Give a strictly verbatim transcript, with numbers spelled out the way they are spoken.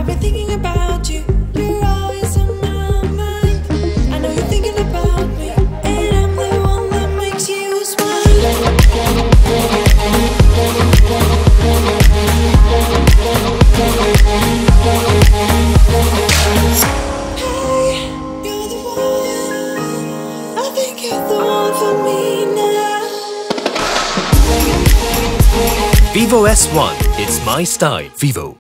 I've been thinking about you. You're always on my mind. I know you're thinking about me, and I'm the one that makes you smile. Hey, you're the one. I think you're the one for me now. Vivo S one, it's my style. Vivo.